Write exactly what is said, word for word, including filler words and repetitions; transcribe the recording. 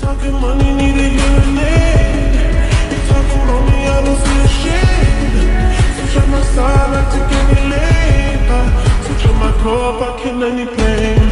Talking money, need a hearing aid. You talking about me, I don't see a shade. Switch on my side, like to get me laid. Uh, switch on my car, I can any plane.